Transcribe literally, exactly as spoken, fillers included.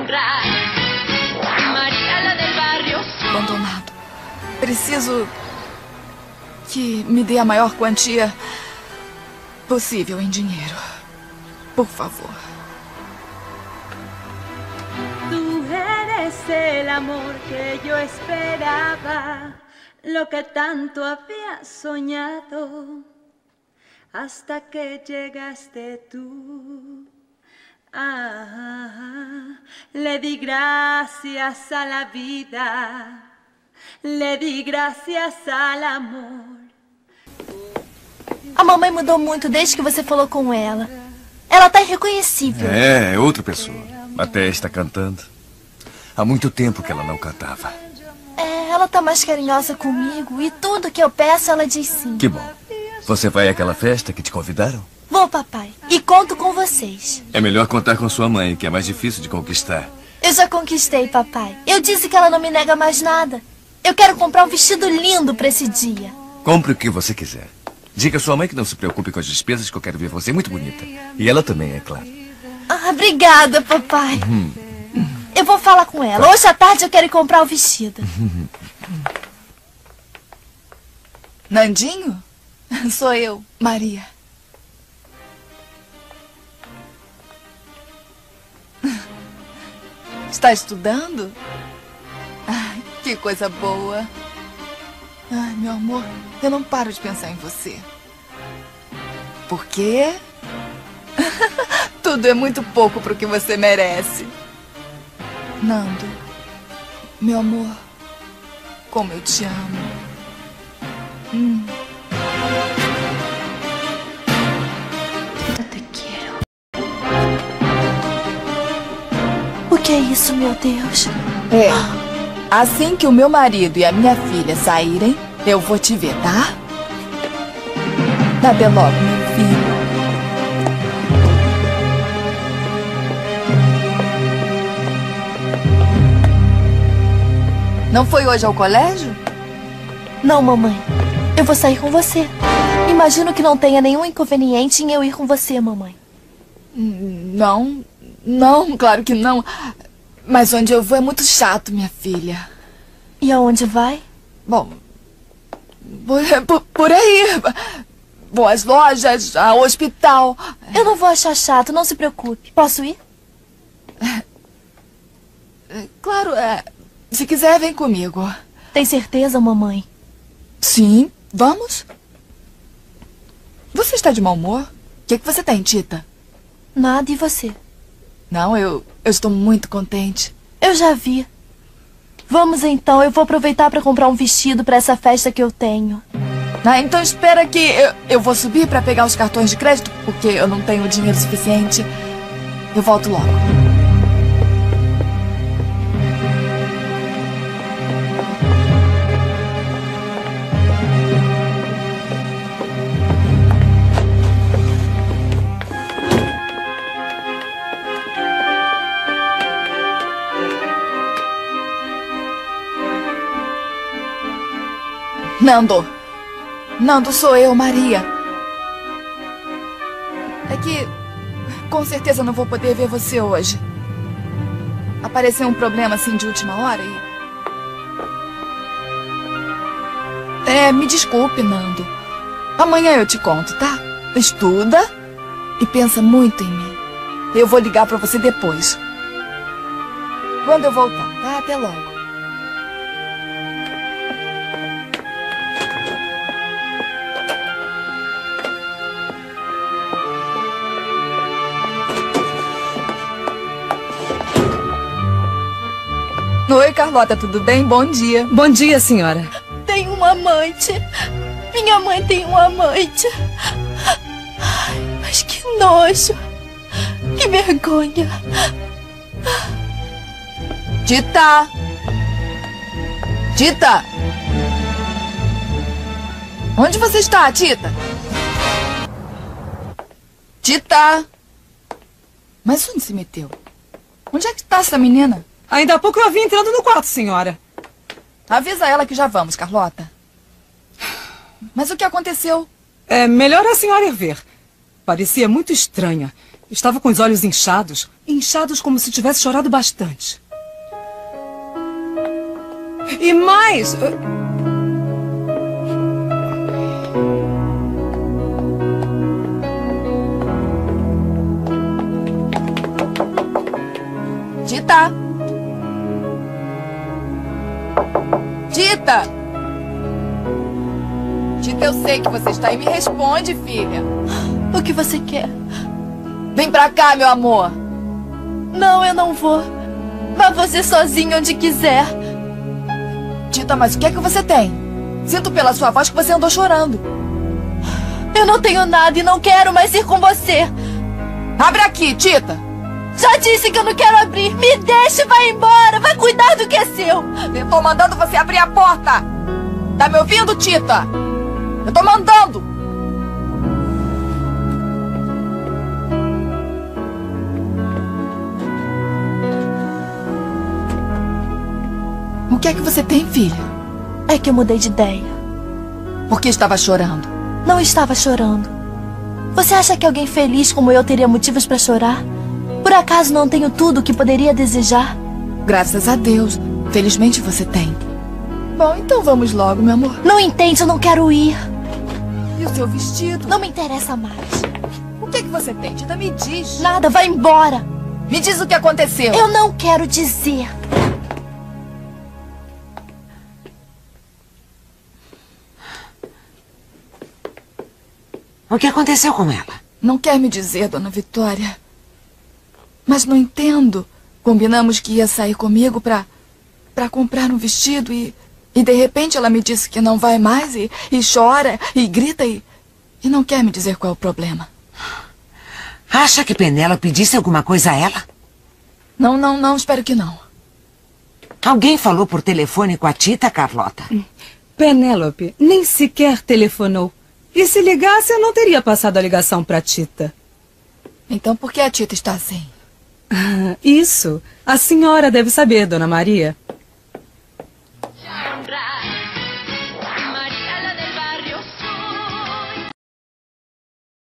honrar. María la del barrio. Abandonado. Preciso que me dê a maior quantia possível em dinheiro. Por favor. Tú eres el amor que yo esperaba, lo que tanto había soñado, hasta que llegaste tú. Ah, le di gracias a la vida, le di gracias al amor. A mamãe mudou muito desde que você falou com ela. Ela tá irreconhecível. É, é outra pessoa. Até está cantando. Há muito tempo que ela não cantava. É, ela tá mais carinhosa comigo e tudo que eu peço ela diz sim. Que bom. Você vai àquela festa que te convidaram? Vou, papai. E conto com vocês. É melhor contar com sua mãe, que é mais difícil de conquistar. Eu já conquistei, papai. Eu disse que ela não me nega mais nada. Eu quero comprar um vestido lindo pra esse dia. Compre o que você quiser. Diga à sua mãe que não se preocupe com as despesas, que eu quero ver você muito bonita. E ela também, é claro. Ah, obrigada, papai. Uhum. Eu vou falar com ela. Hoje à tarde eu quero ir comprar o vestido. Uhum. Nandinho? Sou eu, Maria. Está estudando? Ai, que coisa boa. Ai, meu amor, eu não paro de pensar em você. Por quê? Tudo é muito pouco para o que você merece. Nando, meu amor, como eu te amo. Hum. Eu te quero. O que é isso, meu Deus? É. Assim que o meu marido e a minha filha saírem, eu vou te ver, tá? Até logo, meu filho. Não foi hoje ao colégio? Não, mamãe. Eu vou sair com você. Imagino que não tenha nenhum inconveniente em eu ir com você, mamãe. Não, não, claro que não. Mas onde eu vou é muito chato, minha filha. E aonde vai? Bom, por, por, por aí. Vou às lojas, ao hospital. Eu não vou achar chato, não se preocupe. Posso ir? Claro, é. Se quiser, vem comigo. Tem certeza, mamãe? Sim, vamos. Você está de mau humor? O que, que você tem, Tita? Nada, e você? Não, eu, eu estou muito contente. Eu já vi. Vamos então, eu vou aproveitar para comprar um vestido para essa festa que eu tenho. Ah, então espera que eu, eu vou subir para pegar os cartões de crédito, porque eu não tenho dinheiro suficiente. Eu volto logo. Nando. Nando, sou eu, Maria. É que com certeza não vou poder ver você hoje. Apareceu um problema assim de última hora e... É, me desculpe, Nando. Amanhã eu te conto, tá? Estuda e pensa muito em mim. Eu vou ligar pra você depois. Quando eu voltar, tá? Até logo. Oi, Carlota, tudo bem? Bom dia. Bom dia, senhora. Tem um amante. Minha mãe tem um amante. Ai, mas que nojo. Que vergonha. Tita! Tita! Onde você está, Tita? Tita! Mas onde se meteu? Onde é que está essa menina? Ainda há pouco eu a vi entrando no quarto, senhora. Avisa ela que já vamos, Carlota. Mas o que aconteceu? É melhor a senhora ir ver. Parecia muito estranha. Estava com os olhos inchados. Inchados como se tivesse chorado bastante. E mais... Tita! Tita! Tita, eu sei que você está aí. Me responde, filha. O que você quer? Vem pra cá, meu amor. Não, eu não vou. Vá você sozinho onde quiser. Tita, mas o que é que você tem? Sinto pela sua voz que você andou chorando. Eu não tenho nada e não quero mais ir com você. Abre aqui, Tita. Já disse que eu não quero abrir. Me deixe e vai embora. Vai cuidar do que é seu. Eu tô mandando você abrir a porta. Tá me ouvindo, Tita? Eu tô mandando. O que é que você tem, filha? É que eu mudei de ideia. Por que estava chorando? Não estava chorando. Você acha que alguém feliz como eu teria motivos para chorar? Por acaso não tenho tudo o que poderia desejar? Graças a Deus. Felizmente você tem. Bom, então vamos logo, meu amor. Não entende, eu não quero ir. E o seu vestido? Não me interessa mais. O que é que você tem, Tita? Me diz. Nada, vai embora. Me diz o que aconteceu. Eu não quero dizer. O que aconteceu com ela? Não quer me dizer, dona Vitória. Mas não entendo. Combinamos que ia sair comigo pra, pra comprar um vestido e, e de repente ela me disse que não vai mais e, e chora e grita e, e não quer me dizer qual é o problema. Acha que Penélope disse alguma coisa a ela? Não, não, não, espero que não. Alguém falou por telefone com a Tita, Carlota? Penélope nem sequer telefonou. E se ligasse, eu não teria passado a ligação para Tita. Então por que a Tita está assim? Ah, isso. A senhora deve saber, Dona Maria.